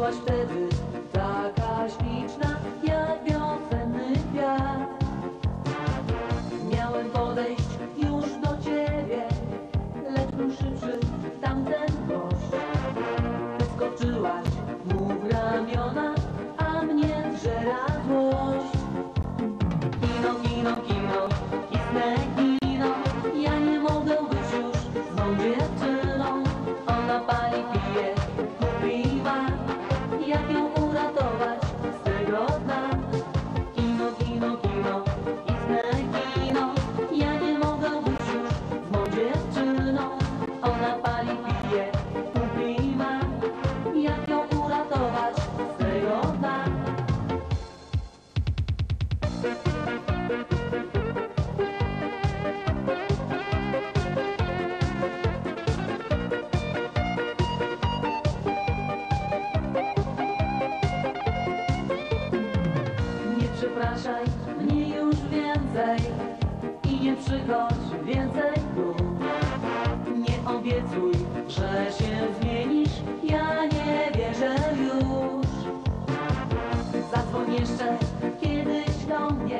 byłaś wtedy taka śliczna, jak wiosenny kwiat. Miałem podejść już do ciebie, lecz był szybszy tamten gość. Wyskoczyłaś mu w ramiona, a mnie zżera złość. Kino, kino, kino, istne kino, ja nie mogę być już z tą dziewczyną. Ona pali, pije, kupi ma, jak ją uratować z tego dna. Kino, kino, kino, istne kino, ja nie mogę być już z tą dziewczyną. Ona pali, pije, kupi ma, jak ją uratować z tego dna. Nie przepraszaj mnie już więcej i nie przychodź więcej tu. Nie obiecuj, że się zmienisz, ja nie wierzę już. Zadzwoń jeszcze kiedyś do mnie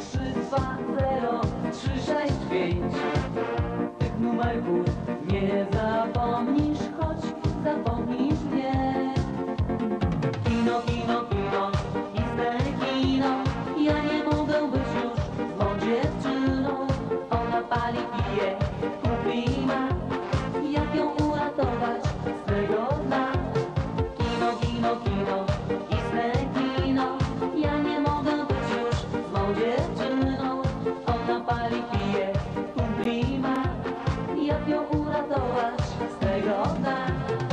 320-365. Tych numerków nie zapomnisz, choć zapomnisz mnie. Kino, kino, kino, istne kino, ja nie mogę być już z tą dziewczyną. Ona pali, pije, kupi ma, jak ją uratować z tego dna. Kino, kino, kino, istne kino, ja nie mogę być już z tą dziewczyną. Ona pali, pije, kupi ma, jak ją uratować z tego dna.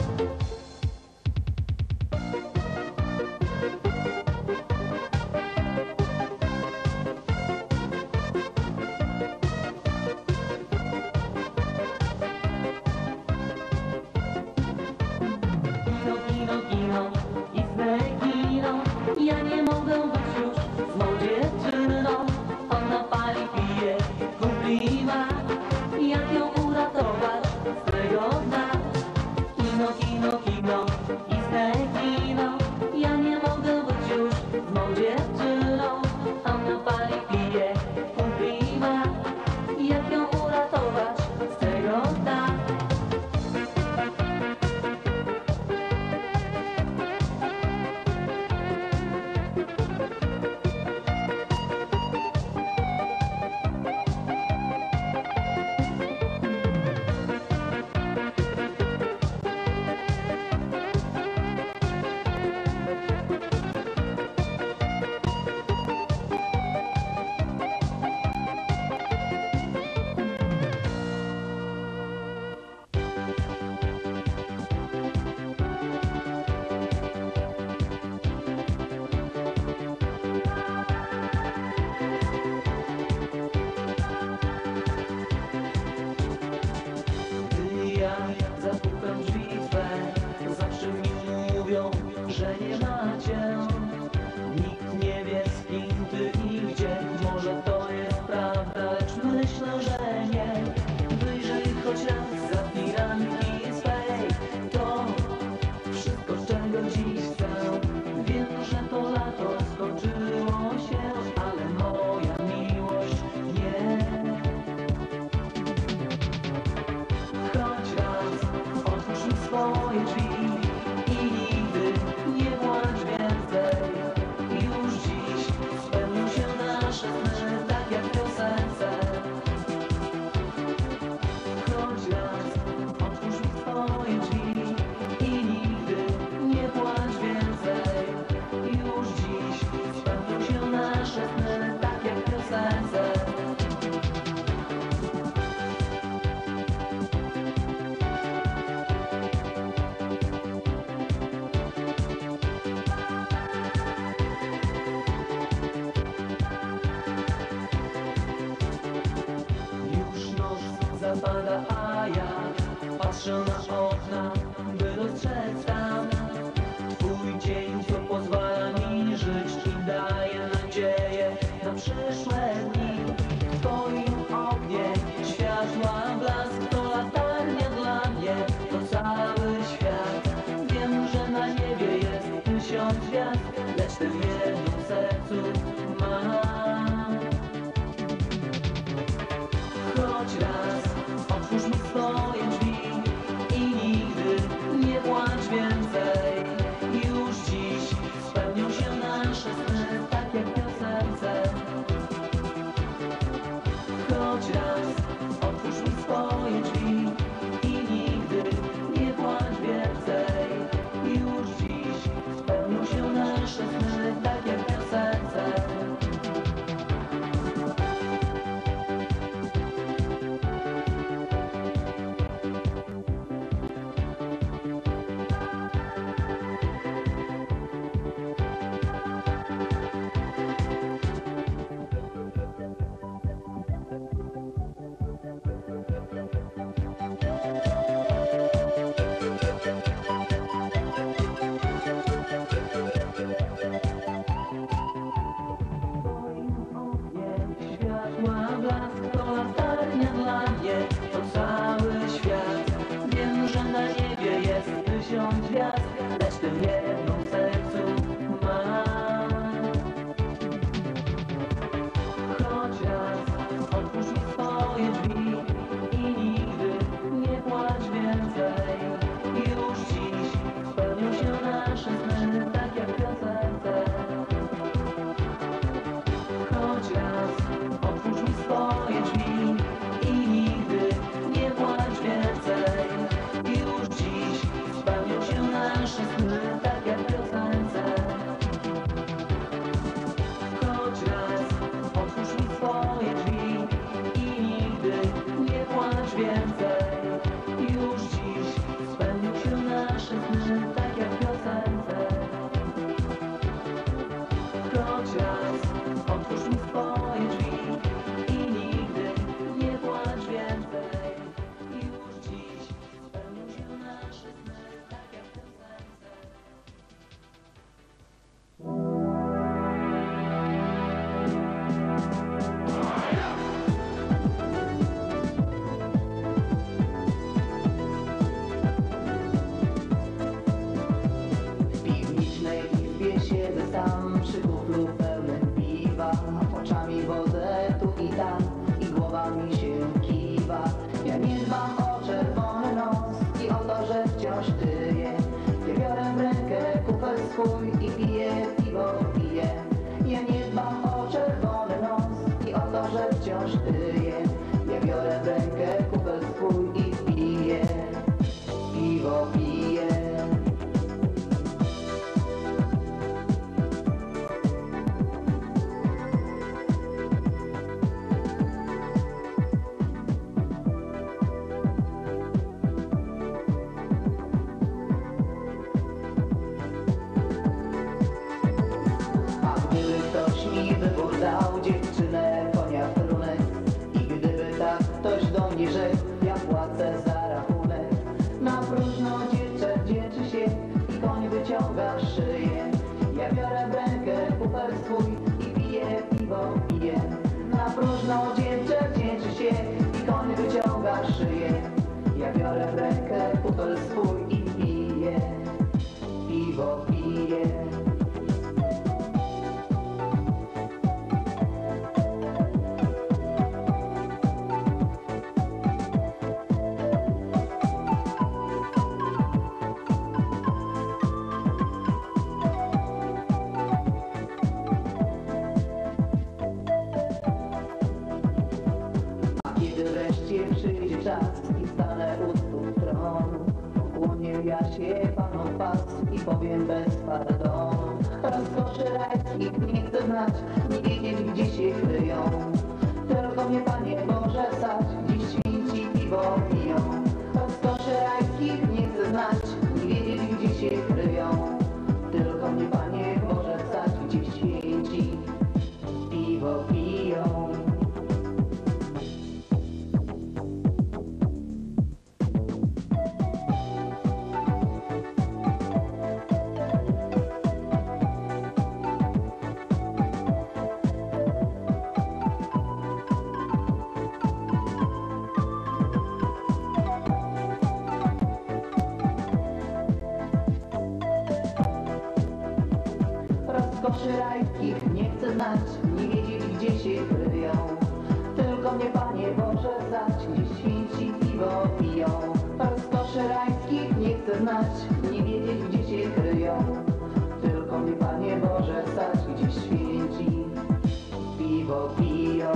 Kino, kino, kino, istne kino, ja nie mogę być już z tą dziewczyną. Ona pali, pije, kupi ma, jak ją uratować z tego dna. Kino, kino, kino, istne kino, ja nie mogę być już z tą dziewczyną. Ona pali, pije, kupi ma, jak ją uratować z tego dna. Gdy ja zapukam drzwi twe, zawsze mi mówią, że nie macie. Nikt nie wie, z kim ty i gdzie. Może to jest prawda, lecz myślę, że nie. Wyjrzyj choć raz za firanki swej, to wszystko, czego dziś chcę. Wiem, że to lato skończyło się, ale moja miłość nie. Choć raz otwórz mi swoje drzwi i nigdy nie płacz więcej. Już dziś spełnią się nasze sny, tak jak w piosence. Choć raz otwórz mi swoje drzwi i nigdy nie płacz więcej. Już dziś spełnią się nasze sny, tak jak w piosence. Już noc zapada, a ja patrzę na okna, by dostrzec tam twój dzień, co pozwala mi żyć i daje nadzieję na przyszłe dni. W twoim oknie światła blask, to latarnia dla mnie, to cały świat. Wiem, że na niebie jest lecz tę w jednym sercu mam. Choć raz otwórz mi swoje drzwi i nigdy nie płacz więcej. Już dziś spełnią się nasze sny, tak jak w piosence. Choć raz otwórz mi swoje drzwi i nigdy nie płacz więcej. Już dziś spełnią się nasze sny, tak jak w piosence. Gwiazd, lecz tę w jednym sercu mam. Choć raz otwórz mi swoje drzwi i nigdy nie płacz więcej. Już dziś spełnią się nasze sny, tak jak w piosence. Choć raz otwórz mi swoje drzwi i nigdy nie płacz więcej. Już dziś spełnią się nasze sny, tak jak w piosence. Choć raz otwórz mi swoje drzwi i nigdy nie płacz więcej. Już dziś spełnią się nasze sny, tak jak w piosence. Choć raz otwórz mi swoje drzwi i nigdy nie płacz więcej. Już dziś spełnią się nasze sny, tak jak w piosence. W piwnicznej izbie siedzę sam przy kuflu pełnym piwa. Oczami wodę tu i tam i głowa mi się kiwa. Ja nie dbam o czerwony nos i o to, że wciąż tyję. Ja biorę w rękę kufel swój i piję piwo, piję. Ja nie dbam o czerwony nos i o to, że wciąż tyję. Ja biorę w rękę kufel swój i piję piwo, piję. A gdyby ktoś mi wybór dał, dziewczynę, konia, trunek, i gdyby tak ktoś do mnie rzekł, ja płacę za rachunek. Na próżno dziewczę dzieczy się i koń wyciąga szyję. Ja biorę w rękę kufel swój i piję piwo, piję. Na próżno dziewczę dzieczy się i koń wyciąga szyję. Ja biorę w rękę kufel swój i piję piwo, piję. A kiedy wreszcie przyjdzie czas i stanę u stóp tronu, ukłonię ja się Panu pas i powiem bez pardonu. Rozkoszy rajskich nie chcę znać, nie wiedzieć gdzie się kryją. Tylko mnie, Panie Boże, sać, dziś święci piwo piją. Rozkoszy rajskich nie chcę znać, nie wiedzieć gdzie się kryją. Tylko mnie, Panie Boże, sać, gdzie święci piwo piją. Rozkoszy rajskich nie chcę znać, nie wiedzieć gdzie się kryją. Tylko mnie Panie Boże znać, gdzie święci piwo piją. Rozkoszy rajskich nie chcę znać, nie wiedzieć gdzie się kryją. Tylko mnie Panie Boże znać, gdzie święci piwo piją.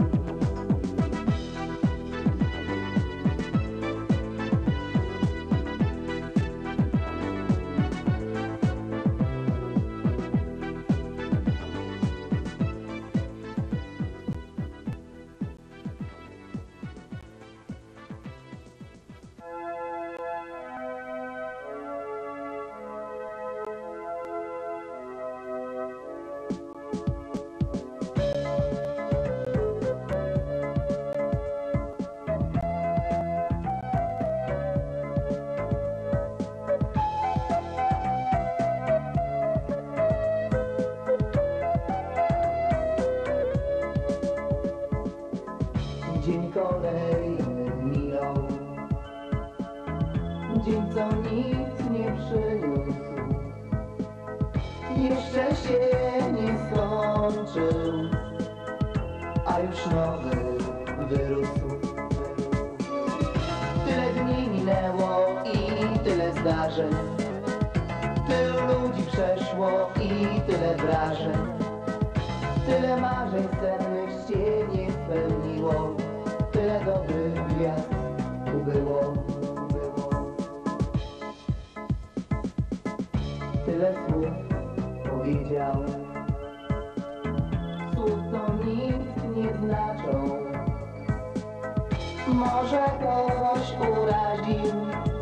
Dzień kolejny minął, dzień co nic nie przyniósł. Jeszcze się nie skończył, a już nowy wyrósł. Tyle dni minęło i tyle zdarzeń, tylu ludzi przeszło i tyle wrażeń. Tyle marzeń sennych się nie spełniło, tyle dobrych gwiazd ubyło. Tyle słów powiedział, słów co nic nie znaczą. Może kogoś uraził,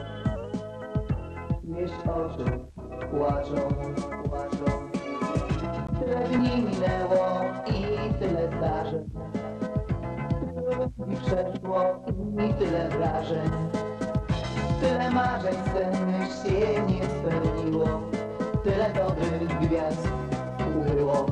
wieść oczy płaczą. Tyle dni minęło i tyle zdarzeń, tyle ludzi przeszło i tyle wrażeń. Tyle marzeń sennych się nie spełniło, tyle dobrych gwiazd ubyło.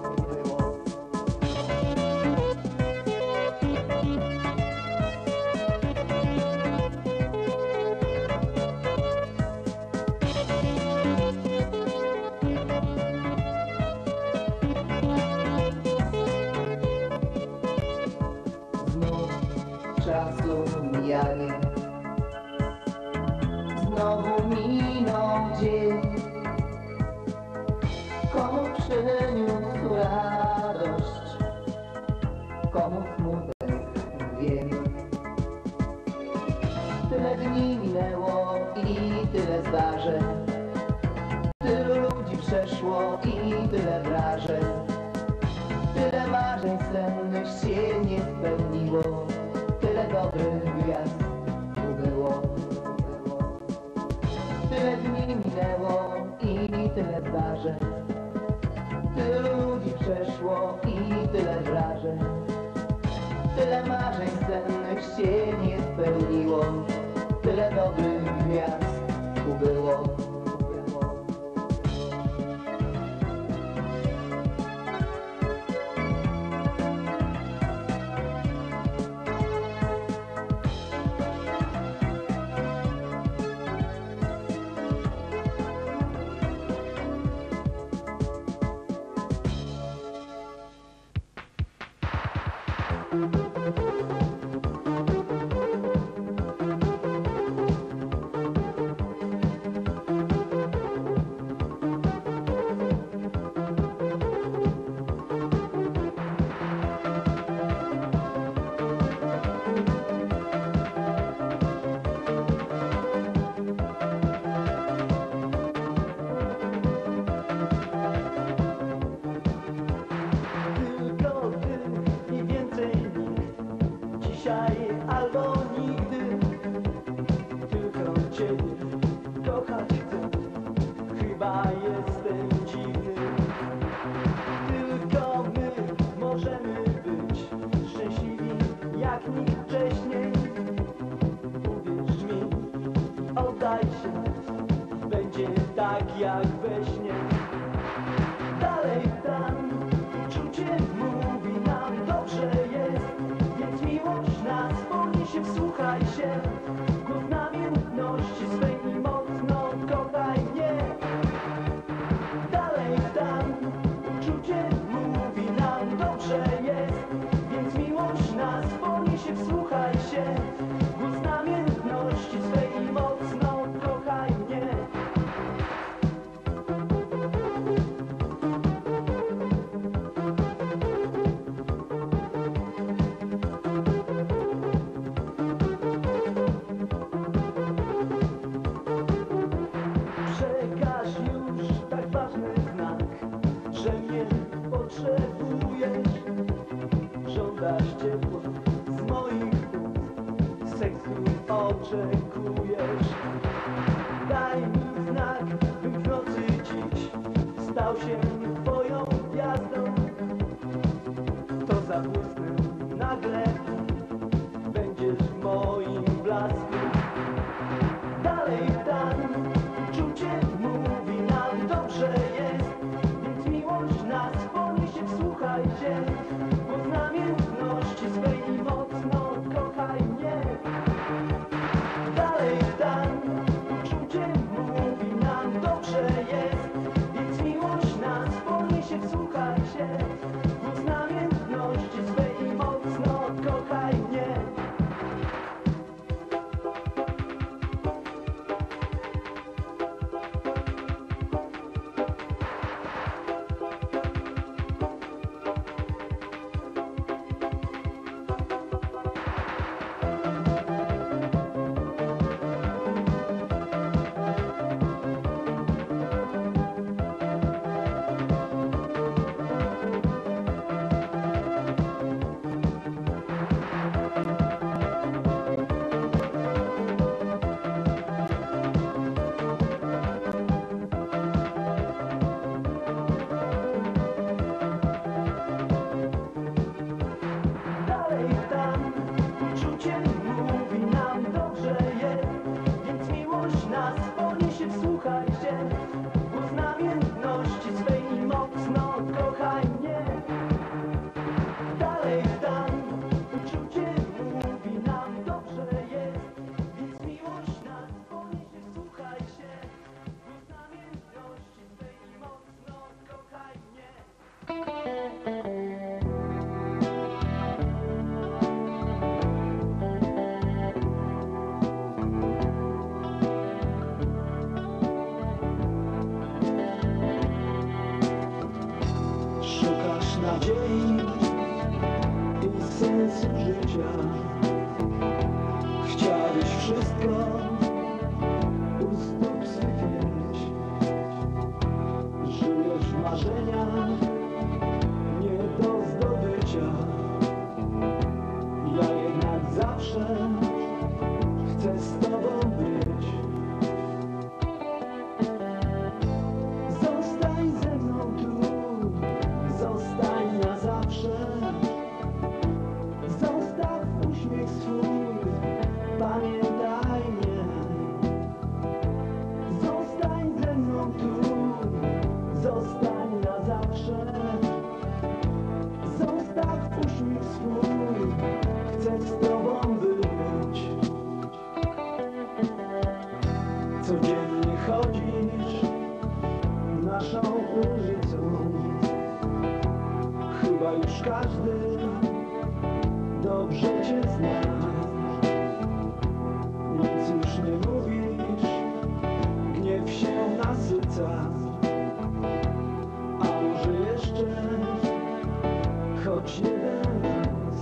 Czasu mijanie, znowu minął dzień. Komu przyniósł radość, komu smutek, wiem. Tyle dni minęło i tyle zdarzeń, tylu ludzi przeszło i tyle wrażeń. Tyle marzeń sennych się nie spełniło, tyle dobrych gwiazd ubyło. Tyle dni minęło i tyle zdarzeń, tylu ludzi przeszło i tyle wrażeń. Tyle marzeń sennych się nie spełniło, tyle dobrych gwiazd ubyło. jak we śnie. Dalej tam uczucie mówi nam dobrze jest, więc miłość nas poniesie, wsłuchaj się. Głos namiętności swej i mocno kochaj mnie. Dalej tam oczekujesz. Daj mi znak, bym w nocy dziś stał się twoją gwiazdą. To zabłysnę nagle, będziesz moim blaskiem. Dalej tam, uczucie mówi nam dobrze jest, więc miłość nas poniesie, wsłuchaj się, bo z namiętności swej mocno kochaj mnie. Dalej tam, uczucie mówi nam dobrze jest, więc miłość nas poniesie, wsłuchaj się, bo z namiętności swej mocno kochaj mnie. Dalej tam, uczucie mówi nam dobrze jest, więc miłość nas poniesie, wsłuchaj się, bo z namiętności swej mocno kochaj mnie. Dalej tam, uczucie mówi nam dobrze jest, więc miłość nas poniesie, wsłuchaj się, bo z namiętności swej mocno kochaj mnie. Szukasz nadziei i sensu życia. Chciałeś wszystko u stóp swych mieć. Żyjesz w marzeniach nie do zdobycia. Ja jednak zawsze chcę z tobą być. Zostań ze mną tu, zostań na zawsze. Zostaw uśmiech swój, pamiętaj mnie. Zostań ze mną tu, zostań na zawsze. Zostaw uśmiech swój, chcę z tobą być. Codziennie chodzisz naszą ulicą. Chyba już każdy dobrze cię zna. Nic już nie mówisz, gniew się nasyca. A może jeszcze choć jeden raz.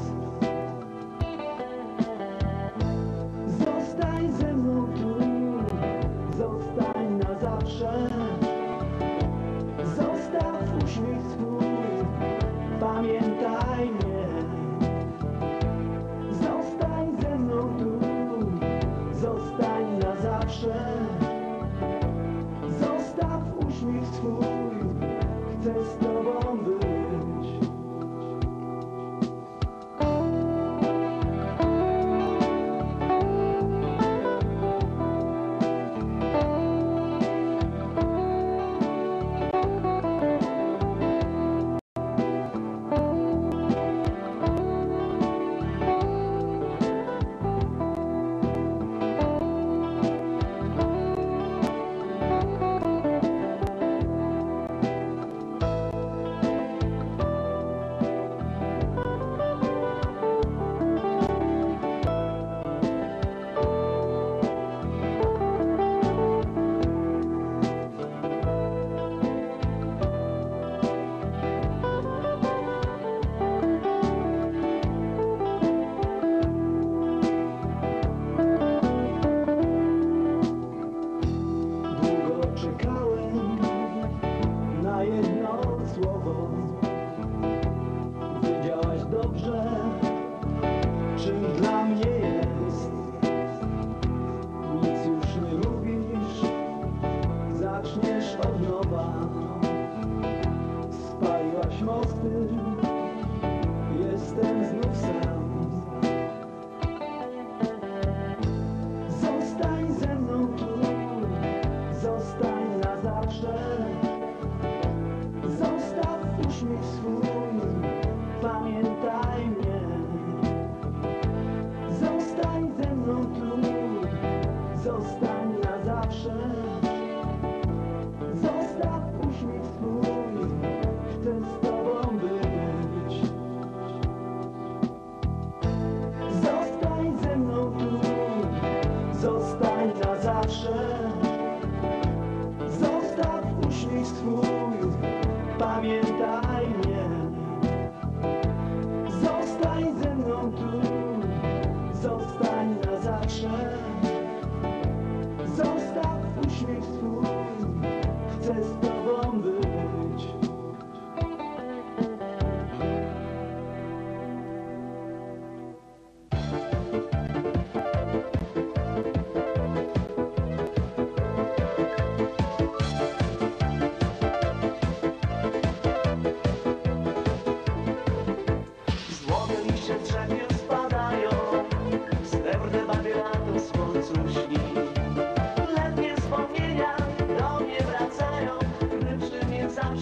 Zostań ze mną tu, zostań na zawsze. Zostaw uśmiech swój, pamiętaj mnie.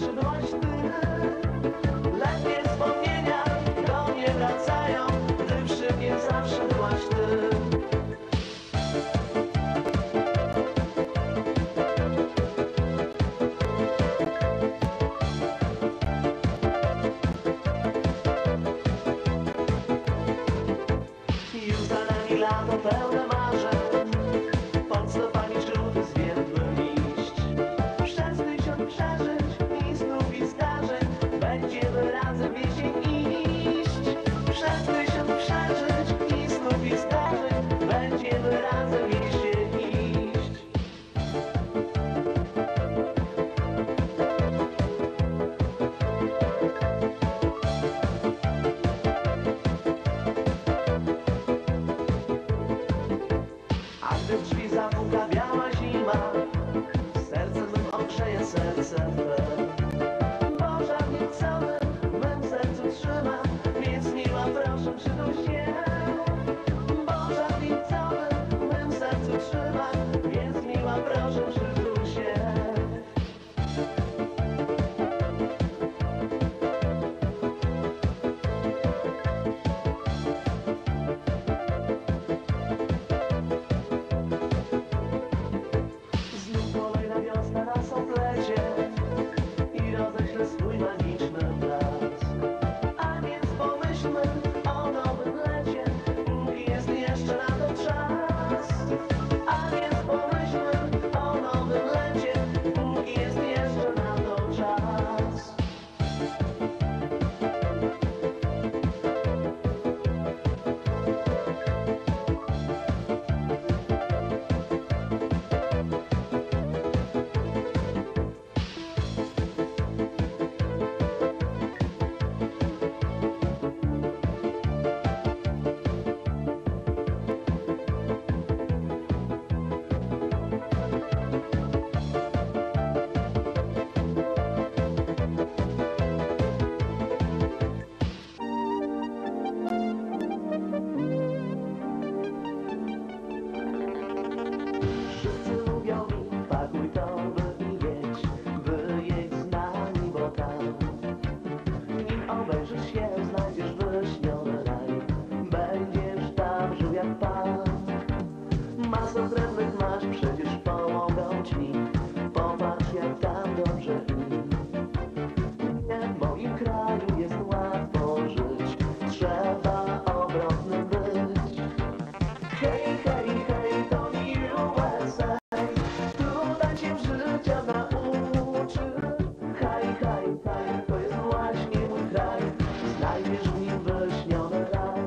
zawsze byłaś ty. Letnie wspomnienia do mnie wracają, gdy przy mnie zawsze byłaś ty. Już za nami lato pełne marzeń, pod stopami żółty zwiędły liść. Przez 1000 przeżyć i snów i zdarzeń będziemy razem jesień iść. Przez 1000 przeżyć i snów i zdarzeń będziemy razem jesień iść. A gdy w drzwi zapuka biała zima, sercem mym ogrzeje serce twe. Bo żadnych cały w mym sercu trzyma, więc miła proszę przytul się. Bo żadnych cały w mym sercu trzyma, więc miła proszę przytul się. Znów kolejna wiosna nas oplecie i roześle swój magiczny blask. A więc pomyślmy o nowym lecie, póki jest jeszcze na to czas. A więc pomyślmy o nowym lecie, póki jest jeszcze na to czas. Wszyscy mówią mi, pakuj torby i wyjedź z nami, bo tam, nim obejrzysz się, znajdziesz wyśniony raj. Będziesz tam żył jak pan. Masę drewnych masz, przecież pomogą ci. Popatrz, jak tam dobrze im. Nie w moim kraju jest łatwo żyć, trzeba obrotnym być. Hej, hej, hej, to USA, tutaj cię życia nauczy. Haj, haj, haj, to jest właśnie mój kraj, znajdziesz w nim wyśniony raj.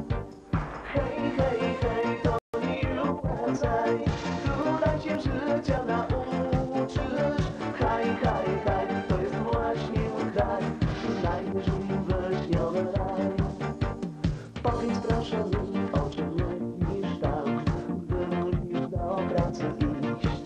Hej, hej, hej, to USA, tutaj cię życia nauczysz. Haj, haj, haj, to jest właśnie mój kraj, znajdziesz w nim wyśniony raj. Powiedz proszę mi, o czym myślisz tam, gdy musisz do pracy iść.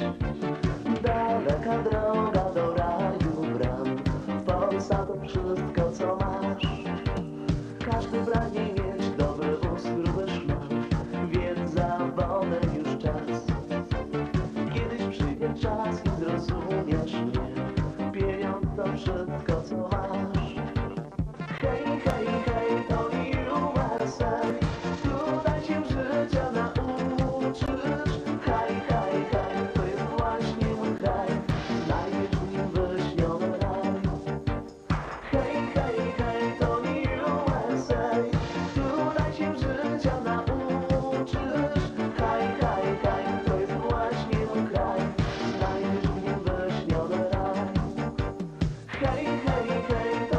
Daleka droga do raju bram, w Polsce to wszystko co masz. Każdy pragnie mieć dobry ust, gruby szlak, więc zawodem już czas. Kiedyś przyjdzie czas i zrozumiesz mnie, pieniądz to wszystko co masz. Hej, hej, hej, to USA, tutaj cię życia nauczysz. Haj, haj, haj, to jest właśnie mój kraj, znajdziesz w nim wyśniony raj. Hej, hej, hej, to USA, tutaj cię życia nauczysz. Haj, haj, haj, to jest właśnie mój kraj, znajdziesz w nim wyśniony raj. Hej, hej, hej, to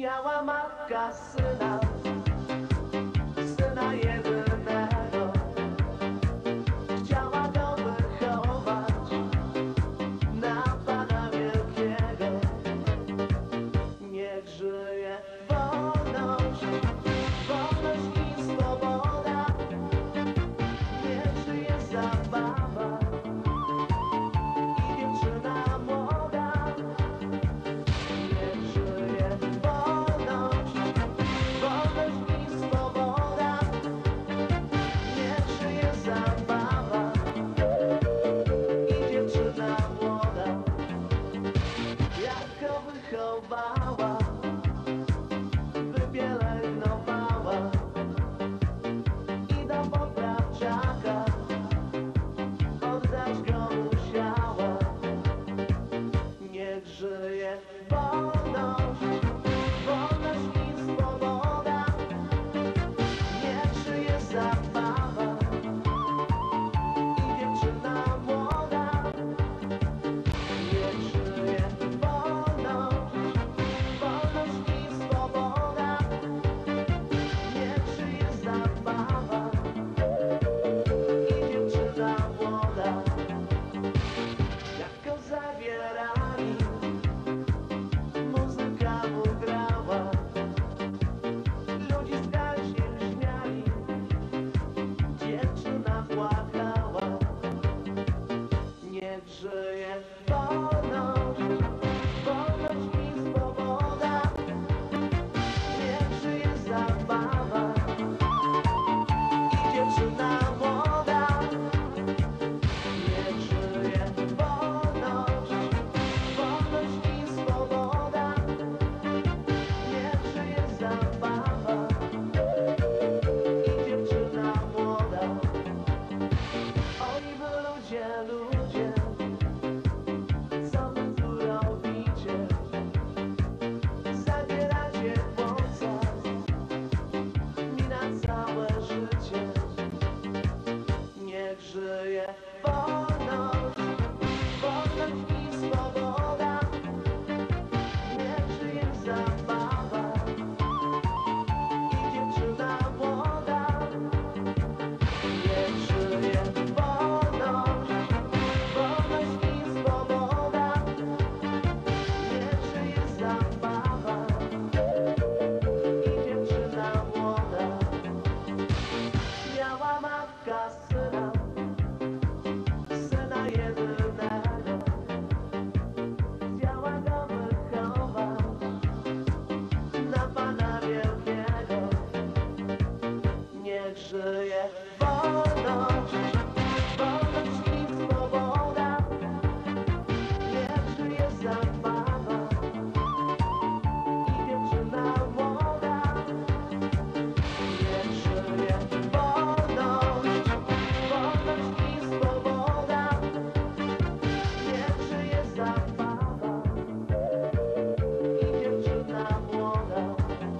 Miała matka syna, syna jedynego. Chciała go wychować na Pana Wielkiego. Niech żyje wolność, wolność i swoboda. Niech żyje zabawa i dziewczyna młoda. Niech żyje wolność, wolność i swoboda. Niech żyje zabawa i dziewczyna młoda. Jak go wychowała, wypielęgnowała i do poprawczaka oddać go musiała. Niech żyje wolność, wolność i swoboda. Niech żyje zabawa i dziewczyna młoda. Niech żyje wolność, wolność i swoboda. Niech żyje zabawa i dziewczyna młoda. Jak go zawierali, muzyka mu grała, ludzi skarżnie śmiali, dziewczyna płakała. Niech żyje wolność, wolność i swoboda. Niech żyje zabawa i dziewczyna młoda. Niech żyje wolność, wolność i swoboda. Niech żyje zabawa i dziewczyna młoda. Oj wy ludzie, ludzie, co wy tu robicie? Zabieracie wąsach mi na całe życie. Niech żyje wolność, wolność i swoboda. Niech żyje zabawa i dziewczyna młoda. Niech żyje wolność, wolność i swoboda. Niech żyje zabawa i dziewczyna młoda. Miała matka syna, syna jedynego. Chciała go wychować na Pana Wielkiego. Niech żyje wolność, wolność i swoboda. Niech żyje zabawa i dziewczyna młoda. Niech żyje wolność, wolność i swoboda. Niech żyje zabawa i dziewczyna młoda.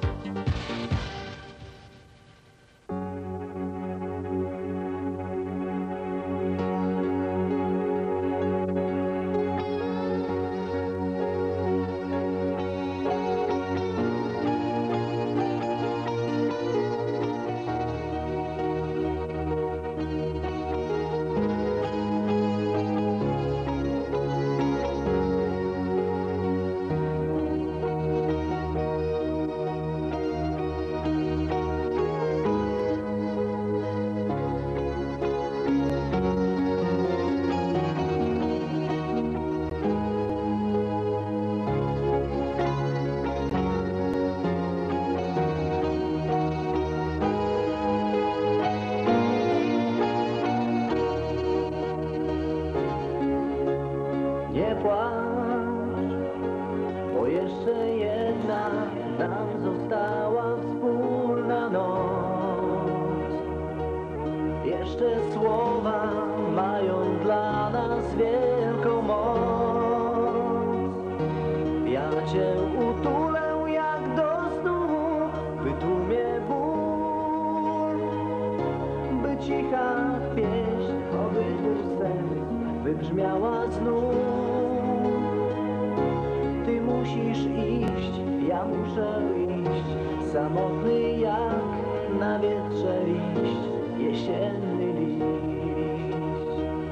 Nie płacz, bo jeszcze jedna nam została wspólna noc. Jeszcze słowa mają dla nas wielką moc. Ja Cię utulę jak do snu, wytłumie ból, by cicha pieśń obydwu swych wybrzmiała znów. Ty musisz iść, ja muszę iść, samotny jak na wietrze liść, jesienny liść.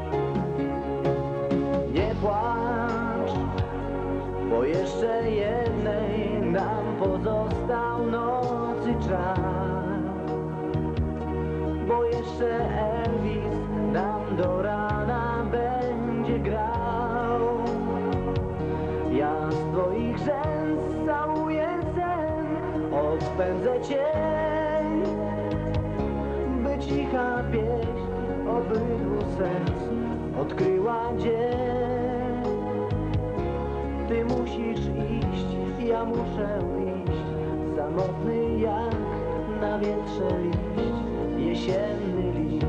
Nie płacz, bo jeszcze jednej nam pozostał nocy czas, bo jeszcze Elvis nam do rana będzie grał. Ja z twoich rzęs całuję sen, odpędzę cień, by cicha pieśń obydwu serc odkryła dzień. Ty musisz iść, ja muszę iść, samotny jak na wietrze liść, jesienny liść.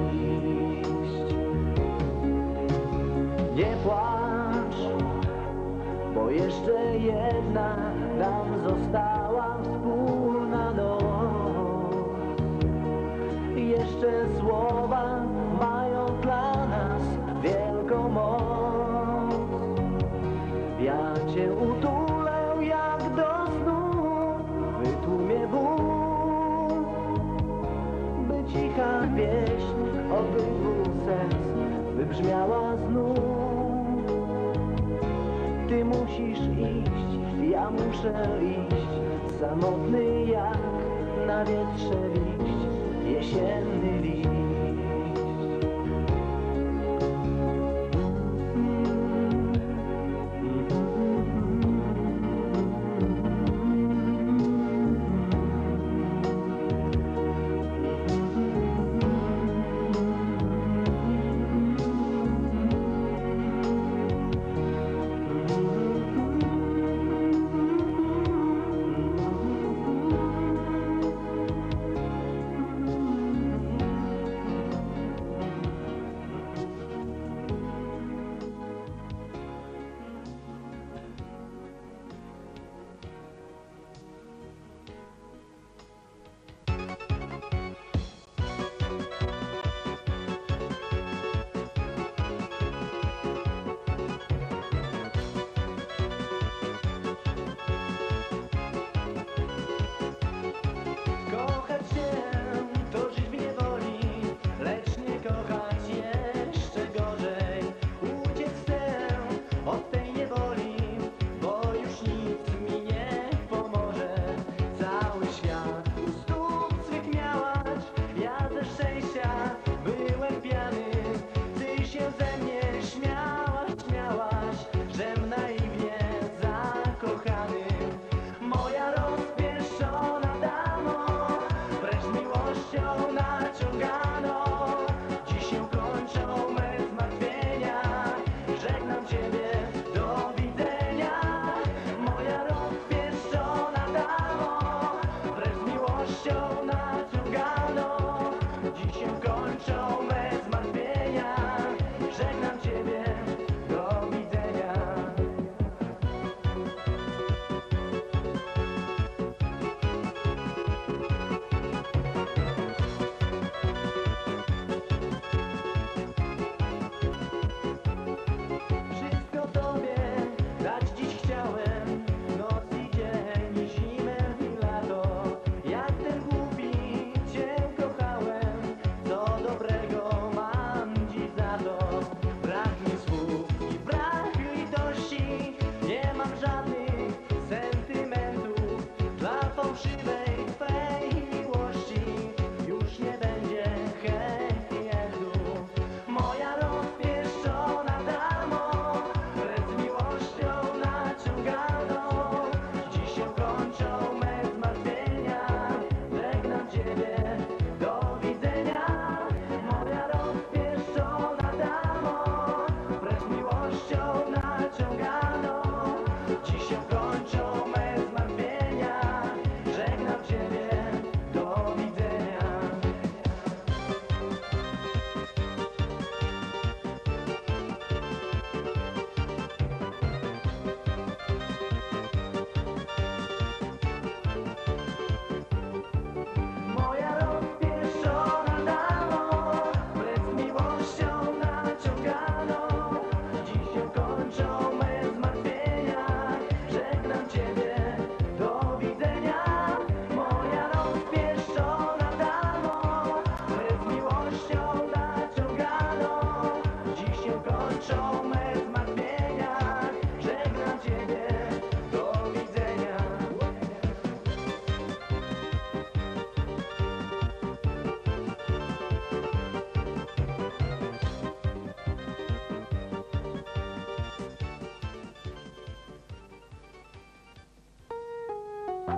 Nie płacz, bo jeszcze jedna nam została wspólna noc. Jeszcze słowa mają dla nas wielką moc. Ja cię utulę jak do snu, wytłumie ból, by cicha pieśń obydwu serc wybrzmiała znów. Ty musisz iść, ja muszę iść, samotny jak na wietrze liść, jesienny liść.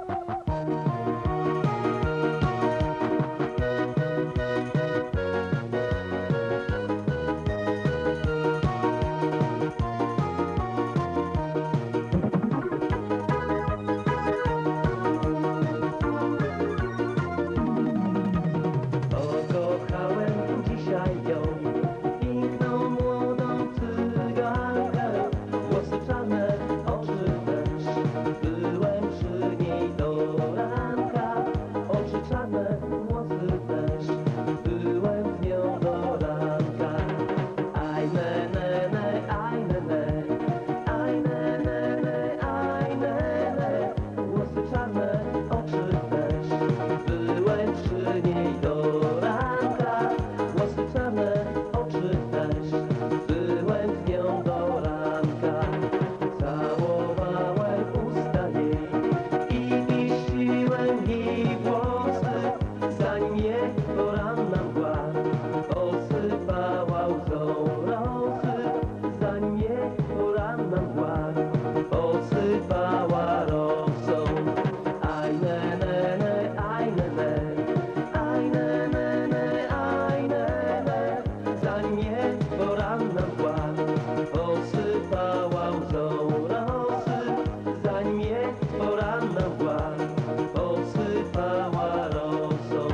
Pokochałem dzisiaj ją, piękną młodą cygankę, włosy czarne, oczy też. Byłem przy niej do ranka, oczy czarne, włosy też. Byłem z nią do ranka. Aj ne ne ne, aj ne ne, aj ne ne ne, aj ne ne. Włosy czarne, oczy też. Byłem przy niej do ranka, włosy czarne, oczy też. Byłem z nią do ranka. Całowałem usta jej i pieściłem jej włosy, zanim je poranna mgła posypała łzą rosy, zanim je poranna mgła posypała rosą. Aj ne ne ne, aj ne ne, aj ne ne ne, aj ne ne, zanim je poranna mgła posypała łzą rosy, zanim je poranna mgła posypała rosą.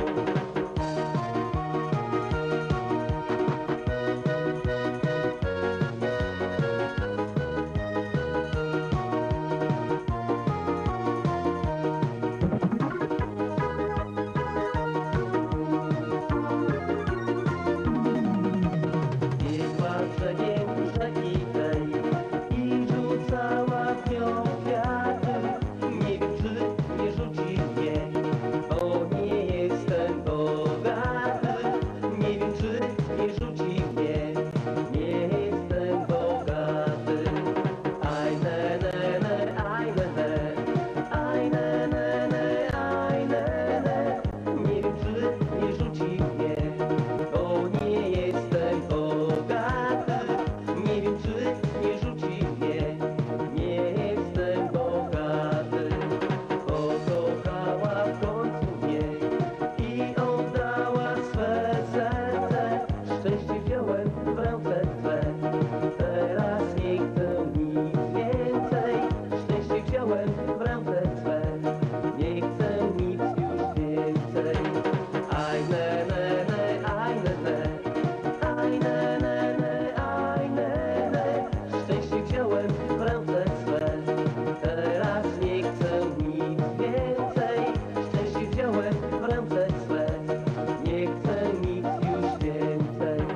Biegła brzegiem rzeki tej i rzucała w nią kwiaty. Nie wiem, czy nie rzuci mnie, bo nie jestem bogaty. Nie wiem, czy nie rzuci mnie, nie jestem bogaty. Aj ne ne ne, aj ne ne, aj ne ne ne, aj ne ne. Nie wiem, czy nie rzuci mnie, bo nie jestem bogaty. Nie wiem, czy nie rzuci mnie, nie jestem bogaty. Pokochała w końcu mnie i oddała swe serce. Szczęście wziąłem w ręce twe, teraz nie chcę nic więcej. Szczęście wziąłem w ręce twe, nie chcę nic już więcej. Aj ne ne ne, aj ne ne, aj ne ne ne, aj ne ne. Szczęście wziąłem w ręce swe, teraz nie chcę nic więcej. Szczęście wziąłem w ręce swe, nie chcę nic już więcej.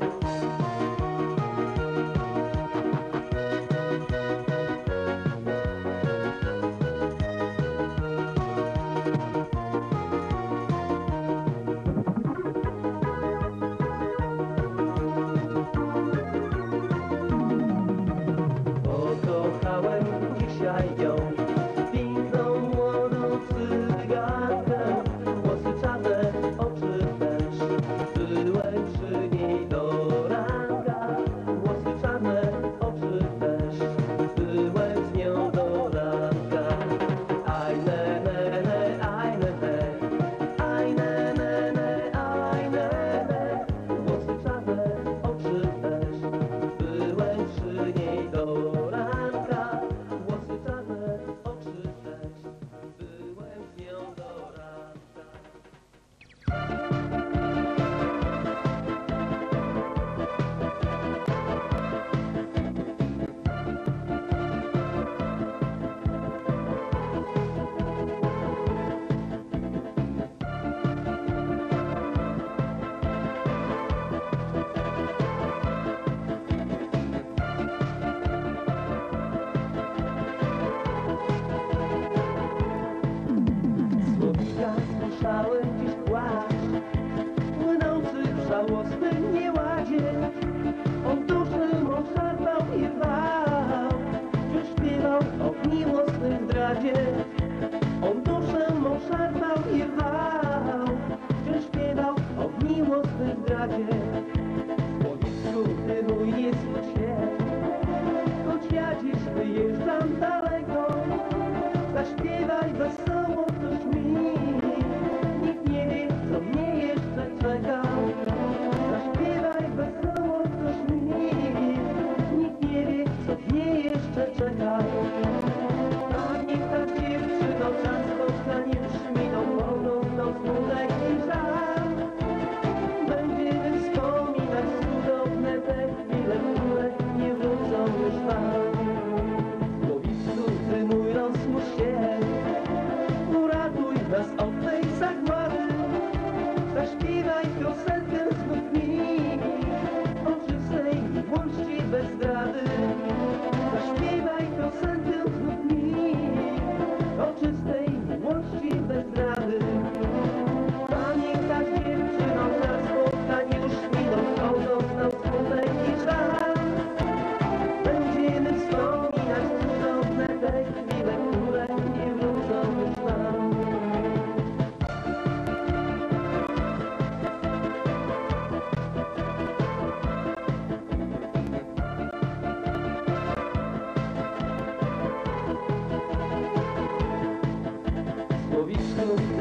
Pokochałem dzisiaj ją, piękną młodą cygankę, włosy czarne, oczy też. Byłem przy niej do ranka, włosy czarne, oczy też. Byłem z nią do ranka. Aj ne ne ne, aj ne ne, aj ne ne ne, aj ne ne. Włosy czarne, oczy też. Byłem przy niej do ranka, włosy czarne, oczy też. Byłem z nią do ranka. Słowika słyszałem dziś płaszcz, płynący w żałosnym nieładzie. On duszy mą szarpał i rwał, wciąż śpiewał o miłosnym zdradzie. On duszę mą szarpał i rwał, wciąż śpiewał o miłosnym zdradzie. W słowisku ty mój nie słysz się, choć ja dziś wyjeżdżam daleko. Zaśpiewaj wesoło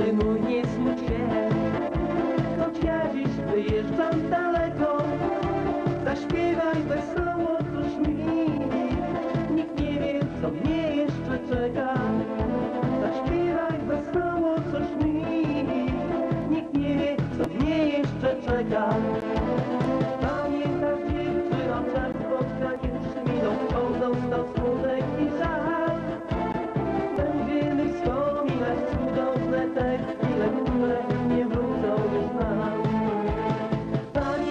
Miły mój, nie smuć się, choć ja dziś wyjeżdżam daleko. Zaśpiewaj wesoło coś mi, nikt nie wie, co mnie jeszcze czeka. Zaśpiewaj wesoło coś mi, nikt nie wie, co mnie jeszcze czeka. Pamiętasz, dziewczyno, czas spotka już minął, pozostał smutek i żal. Będziemy wspominać cudowne te chwile, które nie wrócą już nam.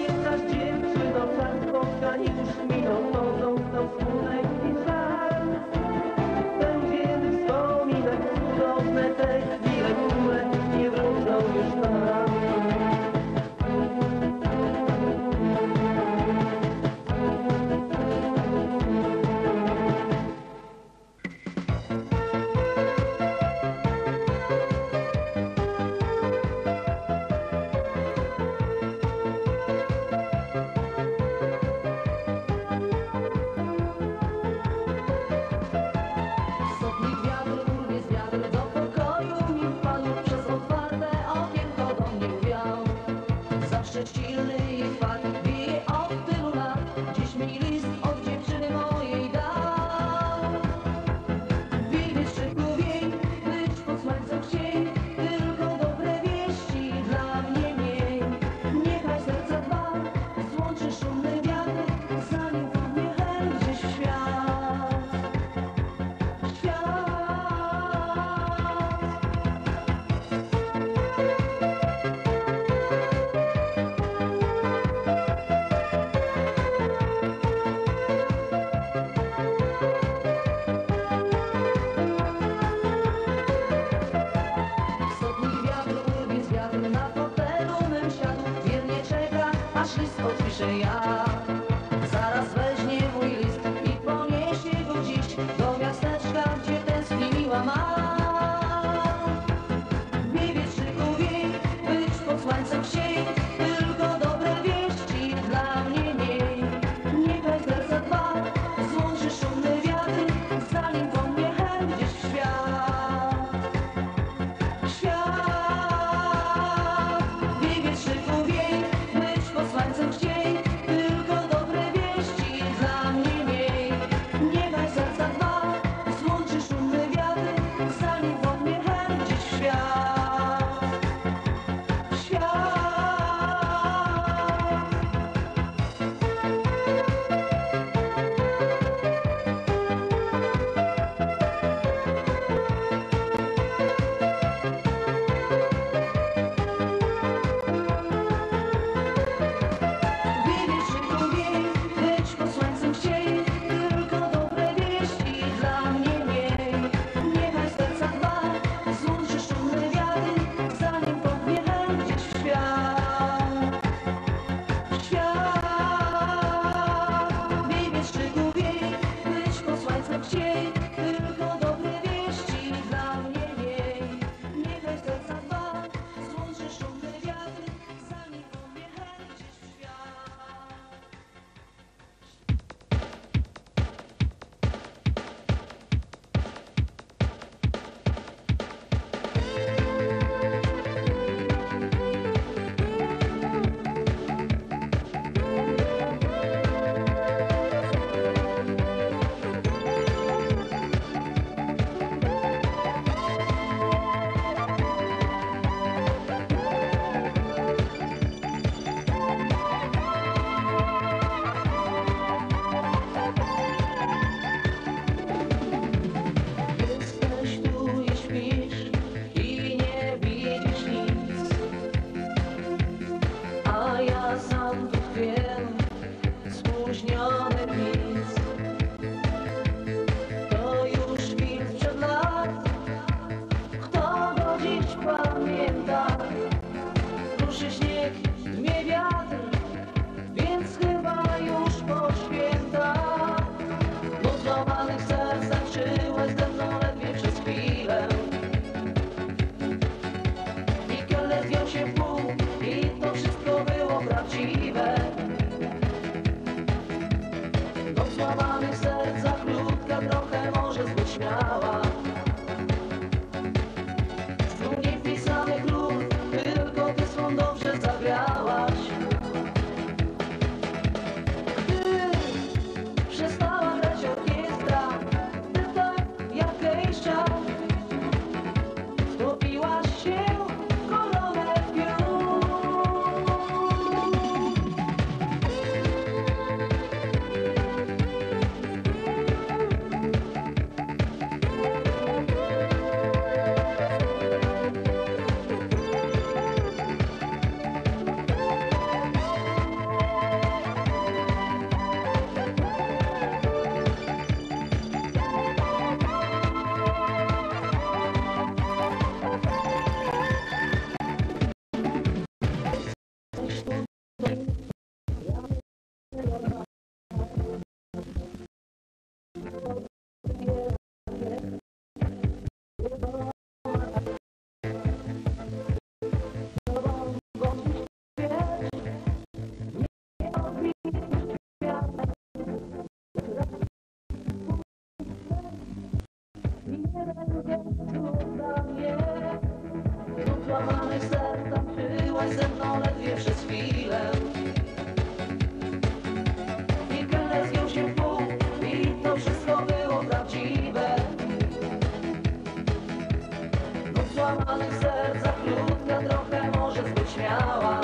złamanych serc, za krótka, trochę może zbyt śmiała.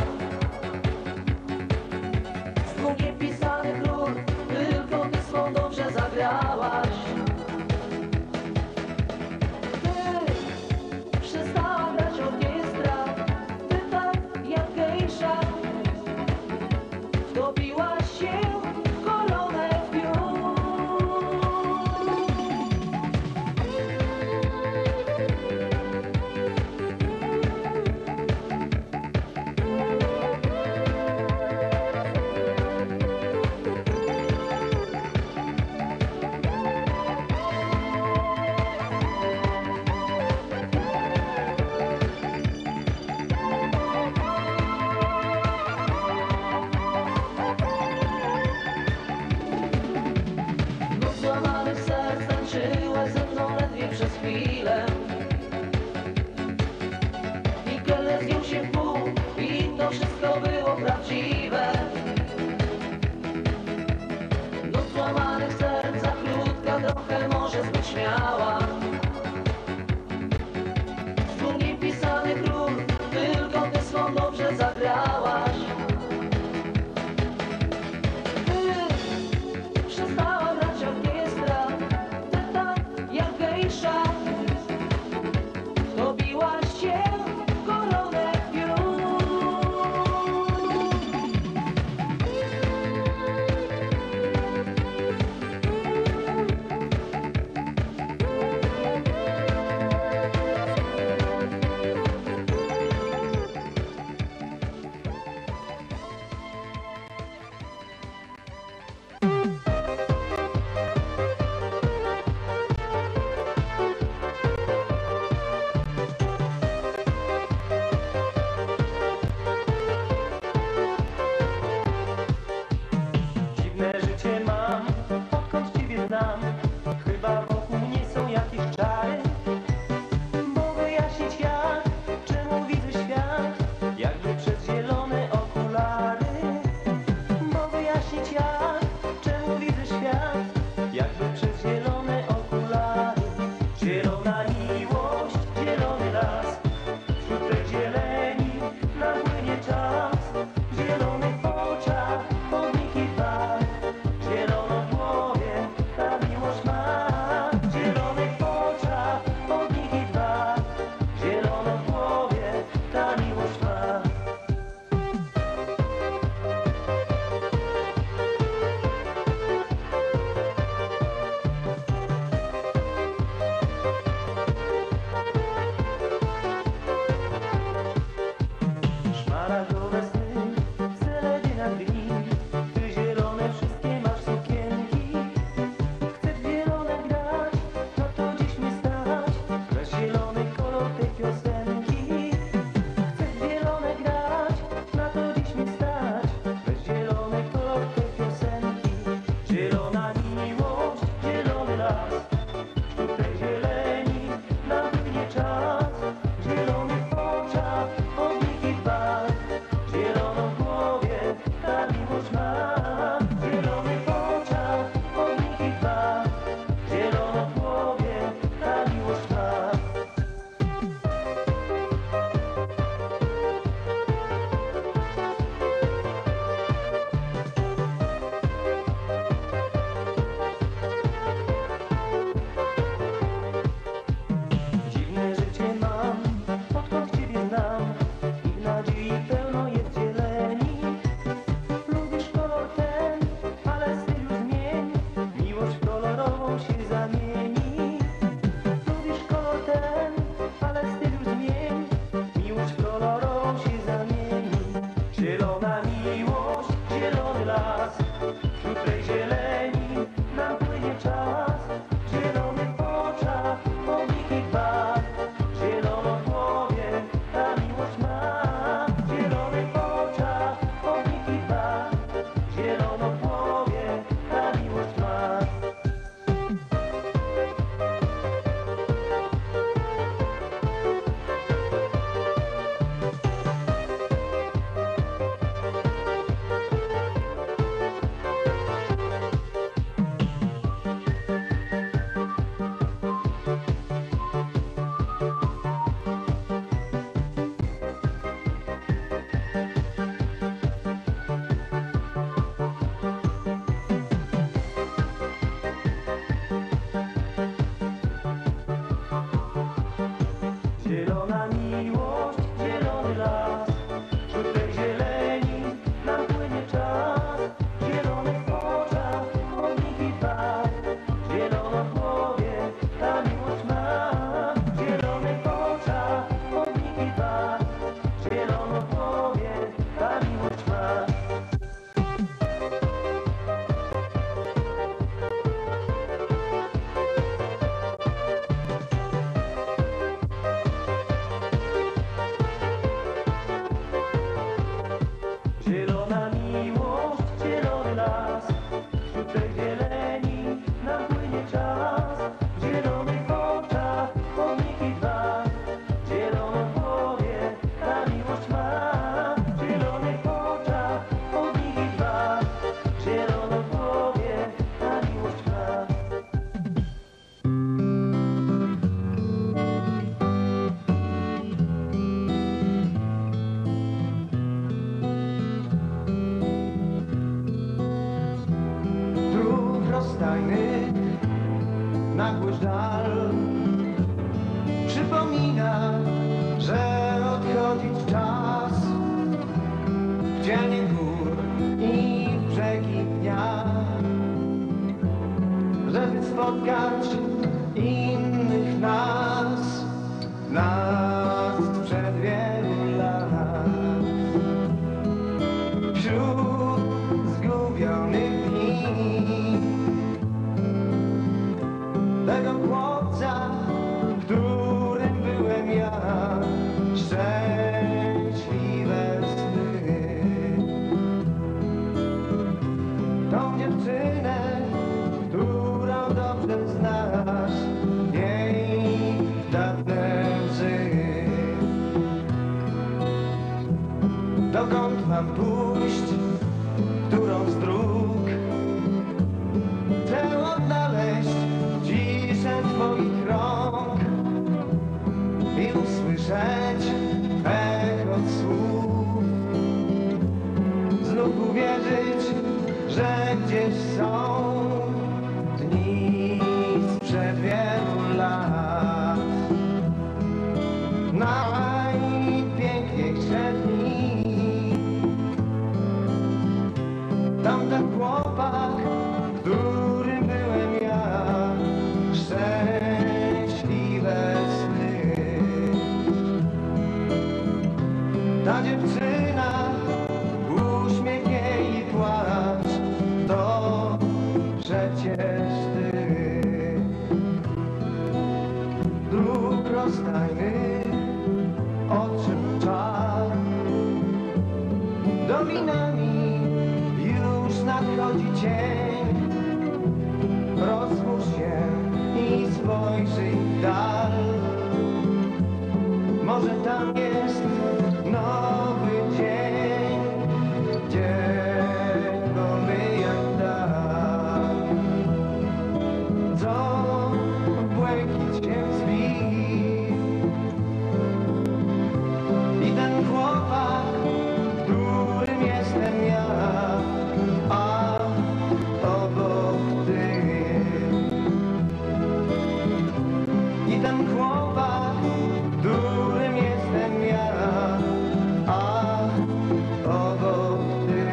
Z dwóch niepisanych ról tylko ty swą dobrze zagrałaś. Ty przestała grać orkiestra, ty tak jak gejsza wtopiłaś się w koronę piór. przypomina, że odchodzić czas w cienie gór i w brzegi dnia, żeby spotkać innych nas sprzed wielu lat. Wśród zgubionych dni tego chłopca, którym byłem ja, szczęśliwe sny. Tą dziewczynę, którą dobrze znasz, jej dawne łzy. Dokąd mam pójść, którą z dróg chcę odnaleźć ciszę twoich rąk i usłyszeć echo słów, znów uwierzyć, że gdzieś są dni sprzed wielu lat. Najpiękniejsze dni. Tamten chłopak, którym byłem ja, szczęśliwe sny. Ta dziewczyna, uśmiech jej i płacz, to przecież ty. Dróg rozstajny, oczy czar, dolinami już nadchodzi cień. Rozłóż się i spojrzyj w dal, może tam jest nowy dzień, dzień wolny jak dan, co w błękit się zbi. I ten chłopak, którym jestem ja, a obok ty. I ten chłopak, którym jestem ja, a obok ty.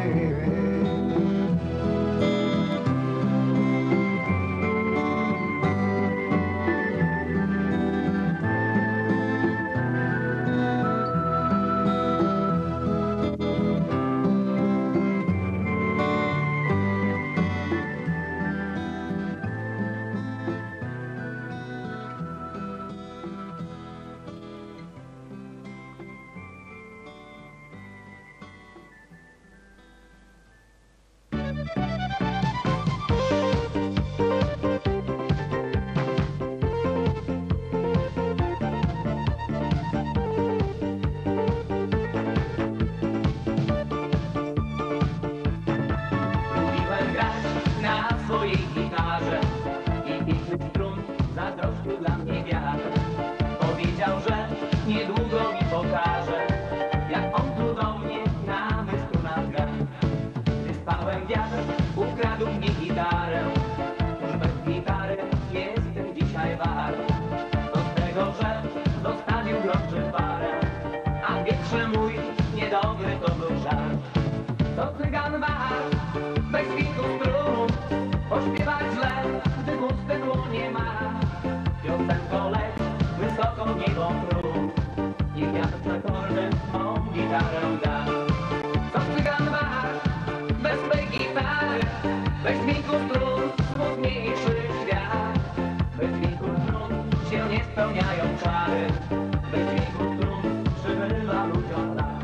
Lubiłem grać na swojej gitarze i pięknych strun zazdrościł dla mnie wiatr. Powiedział, że niedługo mi pokaże, jak on cudownie na mych strunach gra. Gdy spałem, wiatr ukradł mi gitarę. Już bez gitary jestem dzisiaj wart. To z tego, że zostawił groszy parę, a wietrze mój niedobry to był żart. To cygan wart, bez wiku strun, pośpiewać źle, gdy puste dłonie ma. Piosenko leć, wysoko w niebo prób, niech wiatr przekorny mą gitarę da. To cygan wart, bez tej gitary, bez wiku strun, smutniejszy świat. Bez wiku strun się nie spełniają czary, bez wiku strun przybywa ludziom lat.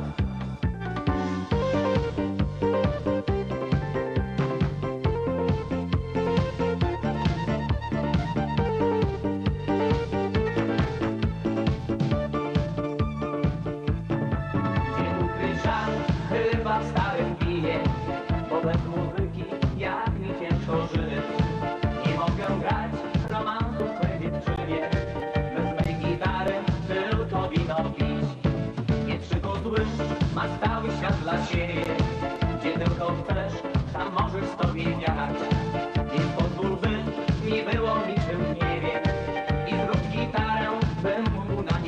Chyba w starym piwie, bo bez muzyki jak mi ciężko żyć. Nie mogę grać romansu swej dziewczynie, bez mej gitary tylko wino pić. Nie przykozły, ma stały świat dla siebie, gdzie tylko chcesz, tam możesz sobie wiać. Więc pozwól, by nie było niczym w niebie i zrób gitarę, bym mógł na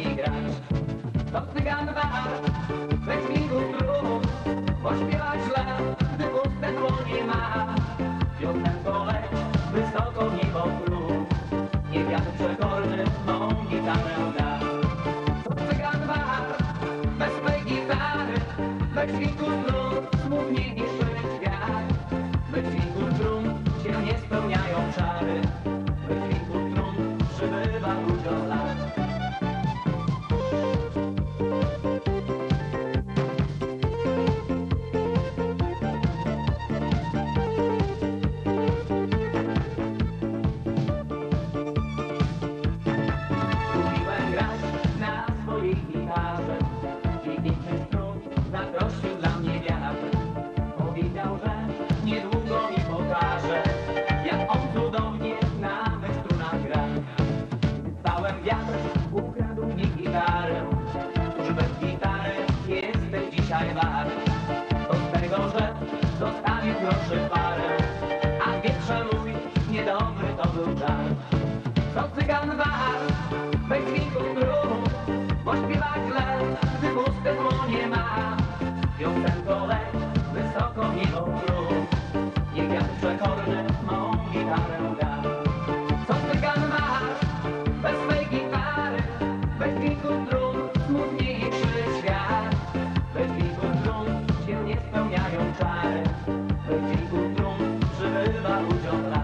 cygan war, bez dźwięku trun, bo śpiewa źle, gdy puste dłonie ma. Piosenko leć, wysoko w niebo grób, niech wiatr przekorny mą gitarę gra. Co cygan masz, bez swej gitary, bez dźwięku trun, smutniejszy świat. Bez dźwięku trun się nie spełniają czary, bez dźwięku trun przybywa ludziom lat.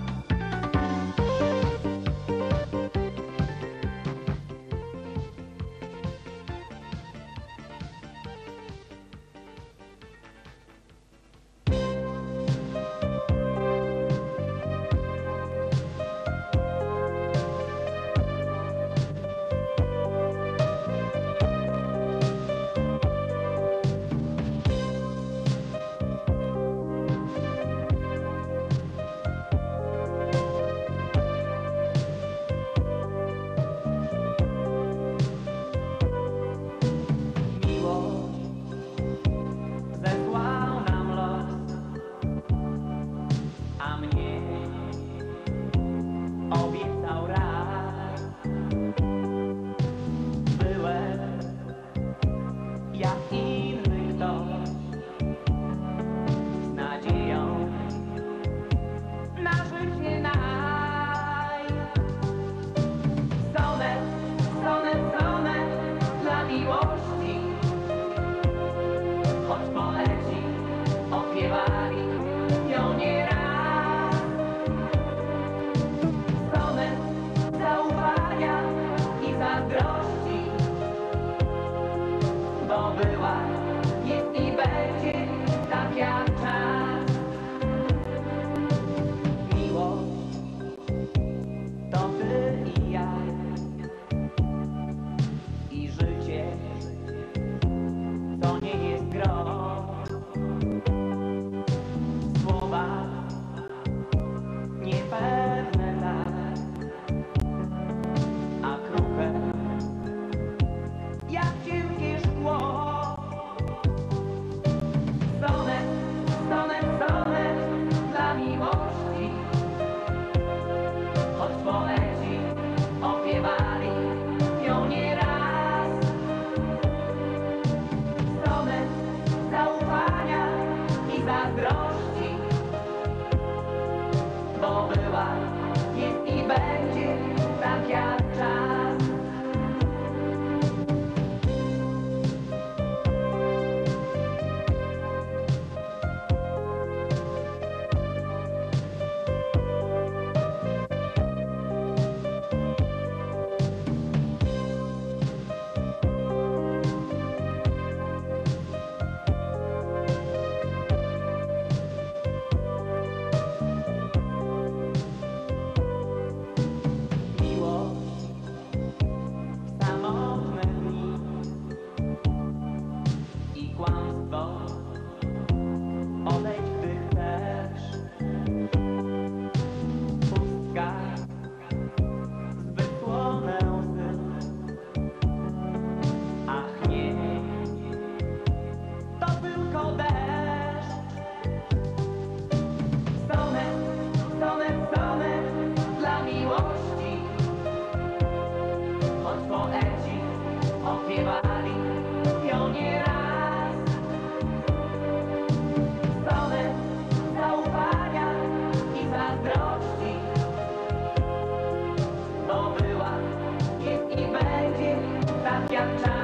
Zesłał nam los, a mnie obiecał raj. Byłem jak inny ktoś, z nadzieją na życie naj. Sonet, sonet, sonet dla miłości, choć poleci, odpiewali ją nieraz. Sonet zaufania i zazdrości, bo była, jest i będzie tak jak czas. Miłość to ty i ja, i życie to nie jest gro. Słowa niepewne tak, a kruche jak cienkie szkło. Sonet, sonet, sonet dla miłości, choć poleci, opiewali ją nieraz. Sonet zaufania i zazdrości, bo była, jest i będzie tak jak czas. Miłość, samotne dni i kłamstwo, odejdź gdy chcesz. Pustka, zbyt słone łzy, ach nie, to tylko deszcz. Sonet, sonet, sonet dla miłości, choć poeci odpiewali ją nieraz. Sonet zaufania i zazdrości, bo była, jest i będzie tak jak czas.